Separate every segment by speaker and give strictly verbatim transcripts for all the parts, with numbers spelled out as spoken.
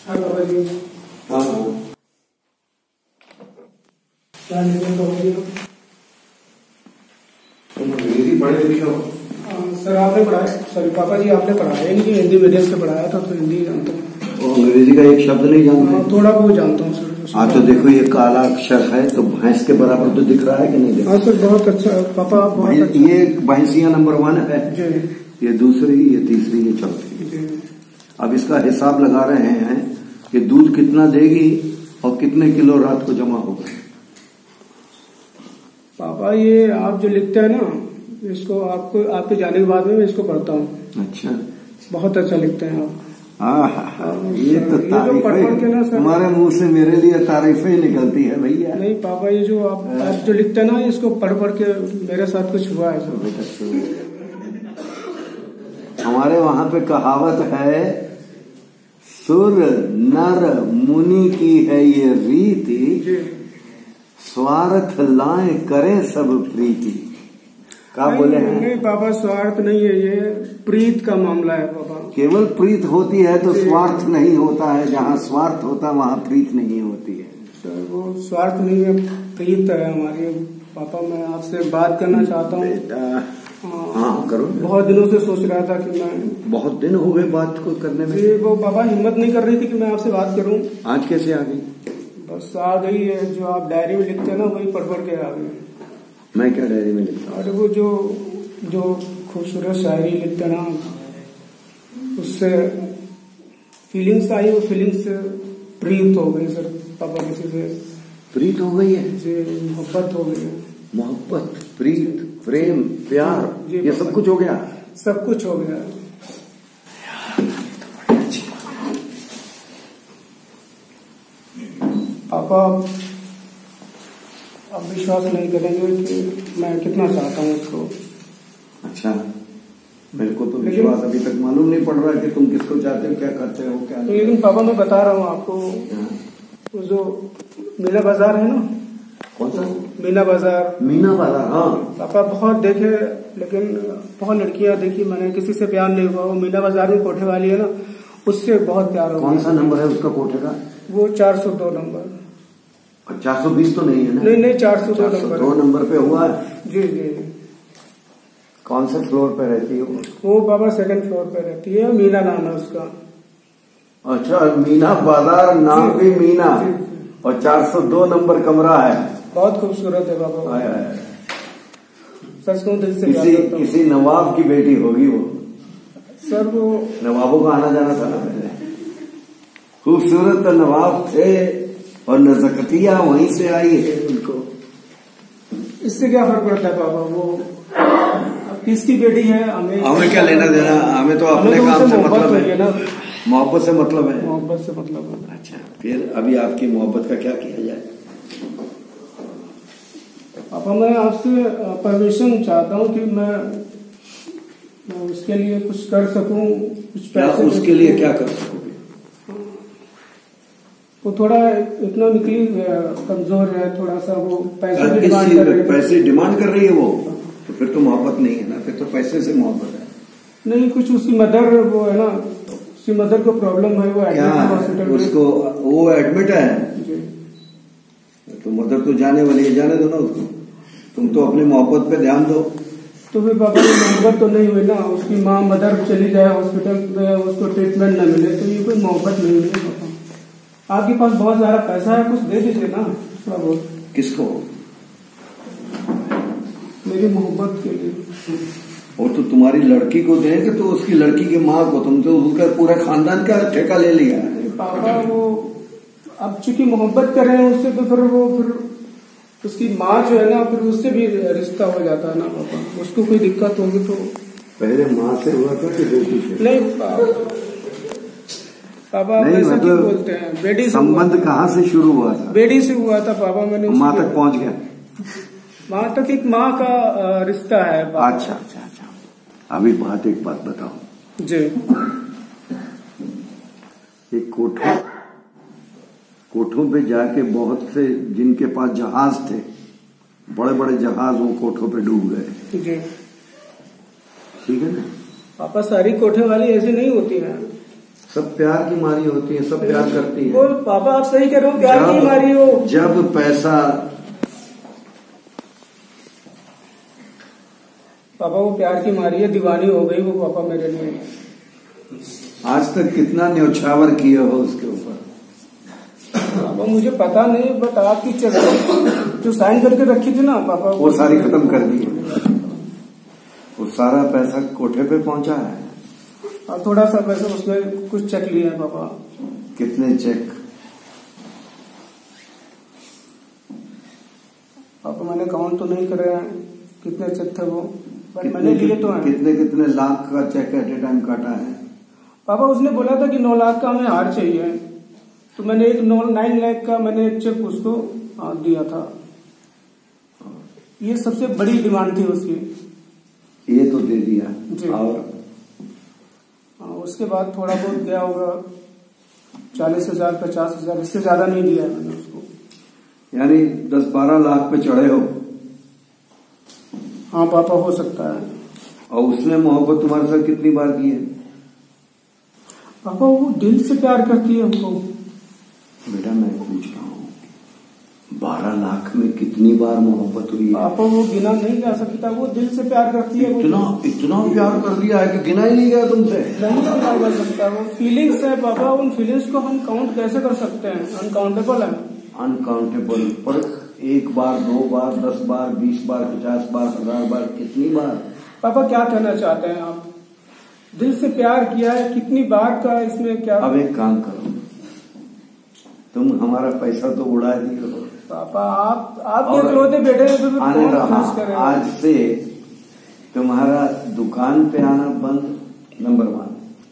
Speaker 1: हाँ बाबा जी।
Speaker 2: हाँ हाँ तुम अंग्रेजी पढ़े लिखे हो?
Speaker 1: सर आपने पढ़ाया, सॉरी पापा जी आपने पढ़ाया नहीं कि हिंदी मीडियम से पढ़ाया था तो हिंदी जानता हूँ।
Speaker 2: अंग्रेजी का एक शब्द नहीं जानते?
Speaker 1: थोड़ा बहुत जानता हूँ सर।
Speaker 2: हाँ तो देखो ये काला अक्षर है तो भैंस के बराबर तो दिख रहा है कि नहीं दिख रहा?
Speaker 1: हाँ सर बहुत अच्छा पापा आप बहुत अच्छा।
Speaker 2: ये भैंसिया नंबर वन है
Speaker 1: जी,
Speaker 2: ये दूसरी, ये तीसरी, ये चौथी
Speaker 1: जी।
Speaker 2: अब इसका हिसाब लगा रहे हैं कि दूध कितना देगी और कितने किलो रात को जमा होगा।
Speaker 1: पापा ये आप जो लिखते हैं ना इसको आपको आपके जाने के बाद में मैं इसको पढ़ता हूँ।
Speaker 2: अच्छा
Speaker 1: बहुत अच्छा लिखते हैं आप।
Speaker 2: हाँ ये तो
Speaker 1: ये जो पढ़ पढ़ के ना सर
Speaker 2: तुम्हारे मुंह से मेरे लिए तारीफें ही निकलती है भैया।
Speaker 1: नहीं पापा ये जो आप आप जो लिखते हैं ना इसको पढ़ पढ़ के मेरे साथ कुछ हुआ है सर।
Speaker 2: हमारे वहां पे कहावत है, सुर नर मुनि की है ये रीति, स्वार्थ लाए करे सब प्रीति। क्या बोले हैं?
Speaker 1: नहीं पापा स्वार्थ नहीं है, ये प्रीत का मामला है पापा।
Speaker 2: केवल प्रीत होती है तो स्वार्थ नहीं होता है, जहाँ स्वार्थ होता है वहाँ प्रीत नहीं होती है।
Speaker 1: सर वो स्वार्थ नहीं है, प्रीत है हमारी। पापा मैं आपसे बात करना चाहता हूँ।
Speaker 2: हाँ करो।
Speaker 1: बहुत दिनों से सोच रहा था कि मैं,
Speaker 2: बहुत दिन हो गए बात को करने में।
Speaker 1: वो पापा हिम्मत नहीं कर रही थी कि मैं आपसे बात करूं।
Speaker 2: आज कैसे आ गई?
Speaker 1: बस आ गई है, जो आप डायरी में लिखते हैं ना वही पढ़ पढ़ के आ गई।
Speaker 2: मैं क्या डायरी में लिखता हूँ?
Speaker 1: अरे वो जो जो खूबसूरत शायरी लिखते हैं ना उससे फीलिंग्स आई, वो फीलिंग्स से प्रीत हो गई सर पापा। किसी से
Speaker 2: प्रीत हो गई है
Speaker 1: जी, मोहब्बत हो गई है।
Speaker 2: मोहब्बत, प्रीत, प्रेम, प्यार, ये सब कुछ हो गया।
Speaker 1: सब कुछ हो गया। पापा अब विश्वास नहीं करेंगे कि मैं कितना चाहता हूँ उसको।
Speaker 2: अच्छा मेरे को तो विश्वास अभी तक मालूम नहीं पड़ रहा है कि तुम किसको चाहते हो, क्या करते हो, क्या नहीं।
Speaker 1: लेकिन पापा मैं बता रहा हूँ आपको, वो जो मीना बाजार है ना।
Speaker 2: कौन सा?
Speaker 1: मीना बाजार।
Speaker 2: मीना बाजार, हाँ
Speaker 1: पापा बहुत देखे लेकिन बहुत लड़कियां देखी मैंने, किसी से प्यार नहीं हुआ। वो मीना बाजार में कोठे वाली है ना, उससे बहुत प्यार हो।
Speaker 2: कौन सा नंबर है उसका कोठे का?
Speaker 1: वो चार सौ दो नंबर।
Speaker 2: चार सौ बीस तो नहीं है ना?
Speaker 1: नहीं नहीं चार सौ दो नंबर।
Speaker 2: दो नंबर पे हुआ है।
Speaker 1: जी जी।
Speaker 2: कौन से फ्लोर पे रहती है वो?
Speaker 1: वो पापा सेकंड फ्लोर पे रहती है, मीना नाम है उसका।
Speaker 2: अच्छा मीना बाजार, नाम भी मीना, और चार सौ दो नंबर कमरा है।
Speaker 1: बहुत खूबसूरत है बाबा। सच कहूं दिल से
Speaker 2: किसी किसी नवाब की बेटी होगी वो।
Speaker 1: सर वो
Speaker 2: नवाबों का आना जाना था ना पहले। खूबसूरत तो नवाब थे और नजकतिया वहीं से आई है उनको।
Speaker 1: इससे क्या फर्क पड़ता है पापा? वो किसकी बेटी है हमें
Speaker 2: हमें क्या लेना देना? हमें तो अपने काम से मतलब है ना, मोहब्बत से मतलब है।
Speaker 1: मोहब्बत से मतलब है।
Speaker 2: अच्छा फिर अभी आपकी मोहब्बत का क्या किया जाए?
Speaker 1: पापा मैं आपसे परमिशन चाहता हूँ कि मैं, मैं उसके लिए कुछ कर सकूं, कुछ पैसे।
Speaker 2: उसके लिए क्या कर सकूंगे?
Speaker 1: वो थोड़ा इतना निकली कमजोर है, थोड़ा सा वो पैसे
Speaker 2: की डिमांड कर रही है। पैसे डिमांड कर रही है वो, तो फिर तो मोहब्बत नहीं है ना, फिर तो पैसे से मोहब्बत है।
Speaker 1: नहीं कुछ उसकी मदर वो है ना, उसकी मदर को प्रॉब्लम है, वो एडमिट है हॉस्पिटल में।
Speaker 2: उसको वो एडमिट है जी। तो मदर तो जाने वाली है, जाने दो ना उसको, तुम तो अपनी मोहब्बत पे ध्यान दो।
Speaker 1: तो फिर पापा की मोहब्बत तो नहीं हुई ना, उसकी माँ मदर चली जाए हॉस्पिटल में, उसको ट्रीटमेंट न मिले, तो ये कोई मोहब्बत नहीं है पापा। आपके पास बहुत सारा पैसा है, कुछ दे दीजिए ना थोड़ा बहुत।
Speaker 2: किसको?
Speaker 1: मेरी मोहब्बत के लिए।
Speaker 2: और तो तुम्हारी लड़की को देंगे तो उसकी लड़की की माँ को, तुम तो उसका पूरा खानदान का ठेका ले लिया।
Speaker 1: पापा वो अब चूंकि मोहब्बत कर रहे हैं उससे, तो फिर वो फिर उसकी माँ जो है ना, फिर उससे भी रिश्ता हो जाता है ना पापा। उसको कोई दिक्कत होगी तो पहले
Speaker 2: माँ से हुआ था कि बेटी से?
Speaker 1: नहीं पापा नहीं, ऐसा क्यों बोलते हैं? बेटी से। संबंध
Speaker 2: कहाँ से शुरू हुआ था?
Speaker 1: बेटी से हुआ था पापा। मैंने
Speaker 2: माँ तक पहुँच गया?
Speaker 1: वहां तक एक माँ का रिश्ता है।
Speaker 2: अच्छा अच्छा अच्छा। अभी बात एक बात बताओ
Speaker 1: जी।
Speaker 2: एक कोठों कोठों पे जाके बहुत से जिनके पास जहाज थे, बड़े बड़े जहाज, वो कोठों पे डूब गए
Speaker 1: जी।
Speaker 2: ठीक है ना
Speaker 1: पापा? सारी कोठे वाली ऐसी नहीं होती है।
Speaker 2: सब प्यार की मारी होती है, सब प्यार करती है।
Speaker 1: वो पापा आप सही कह रहे हो, प्यार की मारी हो।
Speaker 2: जब पैसा
Speaker 1: पापा वो प्यार की मारी है, दीवानी हो गई वो पापा मेरे लिए।
Speaker 2: आज तक कितना न्यौछावर किया हो उसके ऊपर?
Speaker 1: पापा मुझे पता नहीं, बट आपकी चेक जो साइन करके रखी थी ना पापा,
Speaker 2: वो सारी खत्म कर दी। वो सारा पैसा कोठे पे पहुंचा है
Speaker 1: और थोड़ा सा पैसा उसमें कुछ चेक लिए हैं पापा।
Speaker 2: कितने चेक?
Speaker 1: पापा मैंने काउंट तो नहीं करे हैं कितने चेक थे वो, बट मैंने लिए तो हैं।
Speaker 2: कितने कितने लाख का चेक एट ए टाइम काटा है?
Speaker 1: पापा उसने बोला था कि नौ लाख का हमें हार चाहिए, तो मैंने एक नौ नाइन लाख का मैंने एक चेक उसको दिया था। ये सबसे बड़ी डिमांड थी उसकी।
Speaker 2: ये तो दे दिया। और
Speaker 1: उसके बाद थोड़ा बहुत गया होगा, चालीस हजार पचास हजार, इससे ज्यादा नहीं दिया है मैंने उसको।
Speaker 2: यानी दस बारह लाख पे चढ़े हो?
Speaker 1: हाँ पापा हो सकता है।
Speaker 2: और उसने मोहब्बत तुम्हारे साथ कितनी बार की है?
Speaker 1: पापा वो दिल से प्यार करती है हमको।
Speaker 2: बेटा मैं पूछ रहा हूँ, बारह लाख में कितनी बार मोहब्बत हुई है?
Speaker 1: पापा वो गिना नहीं जा सकता, वो दिल से प्यार करती है।
Speaker 2: इतना इतना प्यार कर दिया है कि गिना ही नहीं गया तुमसे?
Speaker 1: नहीं गिना जा सकता, वो फीलिंग्स है पापा, उन फीलिंग्स को हम काउंट कैसे कर सकते हैं? अनकाउंटेबल है।
Speaker 2: अनकाउंटेबल। पर एक बार, दो बार, दस बार, बीस बार, पचास बार, हजार बार, कितनी बार?
Speaker 1: पापा क्या कहना चाहते हैं आप? दिल से प्यार किया है, कितनी बार का इसमें क्या?
Speaker 2: अब एक काम करो, तुम हमारा पैसा तो उड़ा दिए हो
Speaker 1: पापा। आप आपके इकलौते बेटे तो कौन खर्च करेगा?
Speaker 2: आज से तुम्हारा दुकान पे आना बंद, नंबर वन।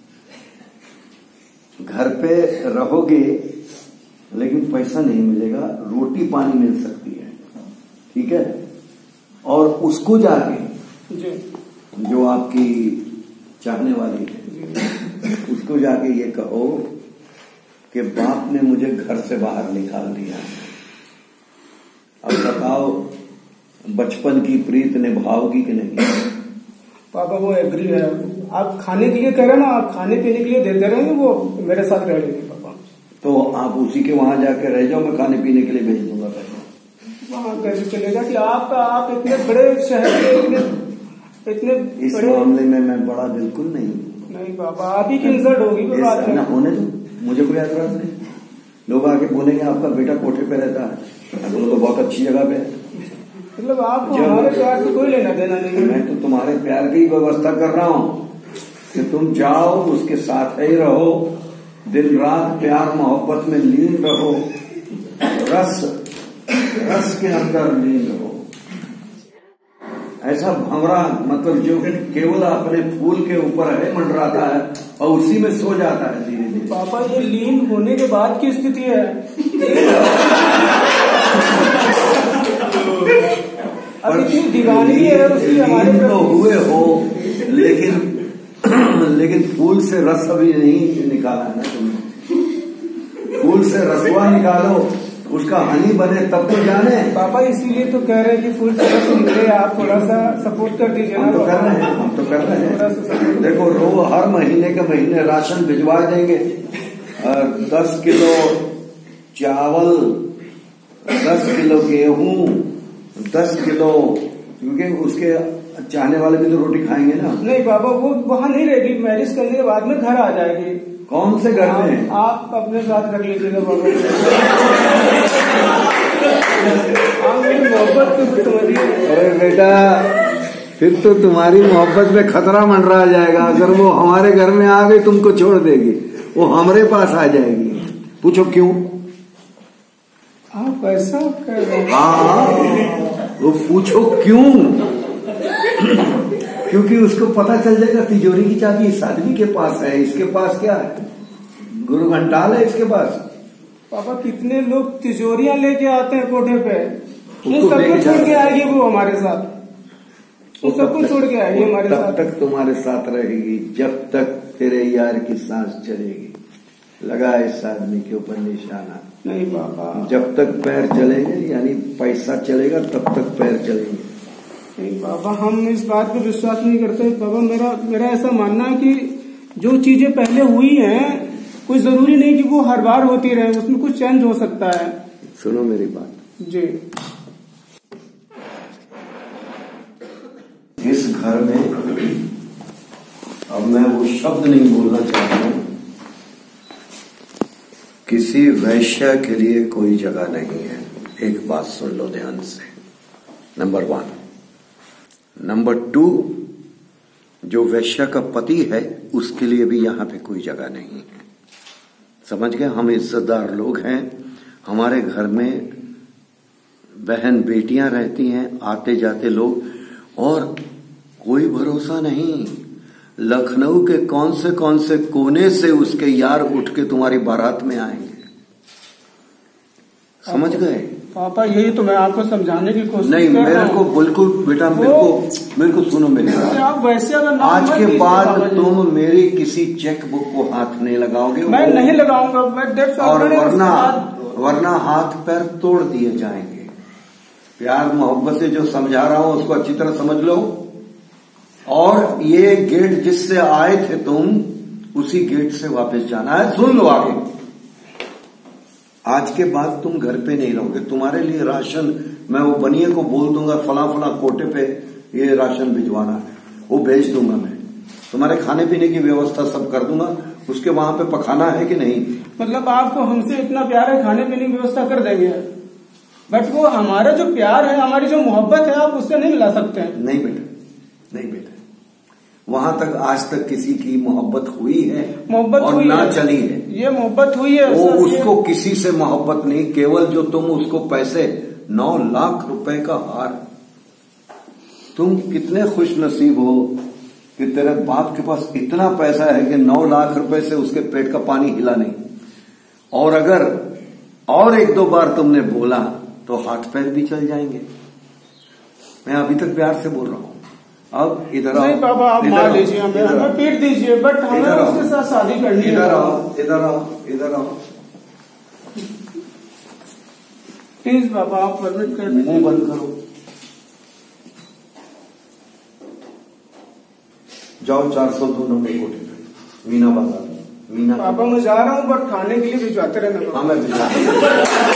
Speaker 2: घर पे रहोगे लेकिन पैसा नहीं मिलेगा, रोटी पानी मिल सकती है, ठीक है? और उसको जाके
Speaker 1: जी। जो
Speaker 2: आपकी चाहने वाली है, उसको जाके ये कहो कि बाप ने मुझे घर से बाहर निकाल दिया, अब बताओ बचपन की प्रीत निभाओगी कि नहीं?
Speaker 1: पापा वो एग्री है। आप खाने के लिए कह रहे ना, आप खाने पीने के लिए देते रहेंगे, वो मेरे साथ रह लेंगे पापा।
Speaker 2: तो आप उसी के वहां जाके रह जाओ, मैं खाने पीने के लिए भेज दूंगा पैसा।
Speaker 1: वहां कैसे चलेगा कि आपका आप इतने बड़े शहर के इतने इतने
Speaker 2: इस
Speaker 1: बड़े...
Speaker 2: मामले में मैं बड़ा बिल्कुल नहीं।
Speaker 1: नहीं पापा, आप ही की इंसल्ट होगी कोई बात नहीं।
Speaker 2: होने दो, मुझे कोई एतराज नहीं। लोग आके बोलेंगे आपका बेटा कोठे पे रहता है, दोनों तो बहुत अच्छी जगह पे है।
Speaker 1: मतलब आपको हमारे प्यार से कोई लेना देना नहीं है।
Speaker 2: मैं तो तुम्हारे प्यार की व्यवस्था कर रहा हूँ कि तुम जाओ, उसके साथ ही रहो, दिन रात प्यार मोहब्बत में लीन रहो, रस रस के अंदर लीन रहो। ऐसा भंवरा मतलब जो केवल अपने फूल के ऊपर है मंडराता है और उसी में सो जाता है धीरे धीरे।
Speaker 1: पापा ये लीन होने के बाद की स्थिति है। अब इतनी दीवानी है उसकी हमारे
Speaker 2: लीन तो हुए हो, लेकिन लेकिन फूल से रस अभी नहीं निकाला है ना तुमने। फूल से रसवा निकालो, उसका हनी बने तब तो जाने।
Speaker 1: पापा इसीलिए तो कह रहे हैं कि फूल से रस निकले, आप थोड़ा सा सपोर्ट कर दीजिए।
Speaker 2: हम तो कर रहे हैं, हम तो कर रहे हैं। देखो रो हर महीने के महीने राशन भिजवा देंगे, दस किलो चावल, दस किलो गेहूं, दस किलो, क्योंकि उसके चाहने वाले भी तो रोटी खाएंगे ना।
Speaker 1: नहीं पापा वो वहाँ नहीं रहेगी, मैरिज करने के बाद में घर आ जाएगी।
Speaker 2: कौन से घर में?
Speaker 1: आप अपने साथ रख लीजिएगा पापा। आप मेरी मोहब्बत को समझिए।
Speaker 2: अरे बेटा, फिर तो तुम्हारी मोहब्बत में खतरा मंडरा जाएगा। अगर वो हमारे घर में आ गई तुमको छोड़ देगी, वो हमारे पास आ जाएगी। पूछो क्यों?
Speaker 1: आप ऐसा कह रहे हैं?
Speaker 2: हाँ, वो पूछो क्यों? क्योंकि उसको पता चल जाएगा तिजोरी की चाबी इस आदमी के पास है, इसके पास क्या है? गुरु घंटाल है इसके पास।
Speaker 1: पापा कितने लोग तिजोरियां लेके आते हैं कोठे पे, उन सबको छोड़ के आएगी वो हमारे साथ, उन सबको छोड़ के आएगी हमारे साथ।
Speaker 2: तब तक तुम्हारे साथ रहेगी जब तक तेरे यार की सांस चलेगी। लगा इस आदमी के ऊपर निशाना।
Speaker 1: नहीं पापा,
Speaker 2: जब तक पैर चलेंगे यानी पैसा चलेगा तब तक पैर चलेंगे।
Speaker 1: नहीं पापा, हम इस बात पे विश्वास नहीं करते पापा। मेरा मेरा ऐसा मानना है कि जो चीजें पहले हुई हैं कोई जरूरी नहीं कि वो हर बार होती रहे, उसमें कुछ चेंज हो सकता है।
Speaker 2: सुनो मेरी बात
Speaker 1: जी।
Speaker 2: इस घर में अब मैं वो शब्द नहीं बोलना चाहता हूं, किसी वैश्य के लिए कोई जगह नहीं है। एक बात सुन लो ध्यान से, नंबर वन। नंबर टू, जो वैश्य का पति है उसके लिए भी यहां पे कोई जगह नहीं है। समझ गए? हम इज्जतदार लोग हैं, हमारे घर में बहन बेटियां रहती हैं, आते जाते लोग, और कोई भरोसा नहीं, लखनऊ के कौन से कौन से कोने से उसके यार उठ के तुम्हारी बारात में आएंगे। समझ गए?
Speaker 1: पापा यही तो मैं आपको समझाने की कोशिश
Speaker 2: नहीं, मेरे को बिल्कुल बेटा, मेरे को मेरे को सुनो मेरी बात।
Speaker 1: आप वैसे अगर
Speaker 2: आज के बाद तुम मेरी किसी चेक बुक को हाथ नहीं लगाओगे।
Speaker 1: मैं नहीं लगाऊंगा, मैं डेट
Speaker 2: और वरना वरना हाथ पैर तोड़ दिए जाएंगे। प्यार मोहब्बत से जो समझा रहा हूं उसको अच्छी तरह समझ लो। और ये गेट जिससे आए थे तुम, उसी गेट से वापस जाना है। सुन लो आगे, आज के बाद तुम घर पे नहीं रहोगे। तुम्हारे लिए राशन मैं वो बनिए को बोल दूंगा, फला फला कोटे पे ये राशन भिजवाना है, वो भेज दूंगा। मैं तुम्हारे खाने पीने की व्यवस्था सब कर दूंगा। उसके वहां पे पखाना है कि नहीं?
Speaker 1: मतलब आपको हमसे इतना प्यार है, खाने पीने की व्यवस्था कर देंगे, बट वो हमारा जो प्यार है, हमारी जो मोहब्बत है, आप उससे नहीं मिला सकते हैं।
Speaker 2: नहीं बेटा, नहीं बेटा, वहां तक आज तक किसी की मोहब्बत हुई है?
Speaker 1: मोहब्बत
Speaker 2: और
Speaker 1: हुई
Speaker 2: ना
Speaker 1: है।
Speaker 2: चली है।
Speaker 1: ये मोहब्बत हुई है।
Speaker 2: वो उसको किसी से मोहब्बत नहीं, केवल जो तुम उसको पैसे, नौ लाख रुपए का हार। तुम कितने खुश नसीब हो कि तेरे बाप के पास इतना पैसा है कि नौ लाख रुपए से उसके पेट का पानी हिला नहीं। और अगर और एक दो बार तुमने बोला तो हाथ पैर भी चल जाएंगे। मैं अभी तक प्यार से बोल रहा हूं। अब इधर आओ।
Speaker 1: नहीं पापा, आप मार लीजिए, हमें हमें पीट दीजिए, बट हमें उसके साथ शादी करनी है।
Speaker 2: इधर आओ, इधर आओ, इधर आओ।
Speaker 1: प्लीज पापा, आप परमिट कर दीजिए।
Speaker 2: मुंह बंद करो। जाओ चार सौ दो नंबर कोटे पे, मीना बाजार। मीना
Speaker 1: पापा मैं जा रहा हूँ, बट खाने के लिए भिजवाते रहना।
Speaker 2: हाँ मैं भिजवा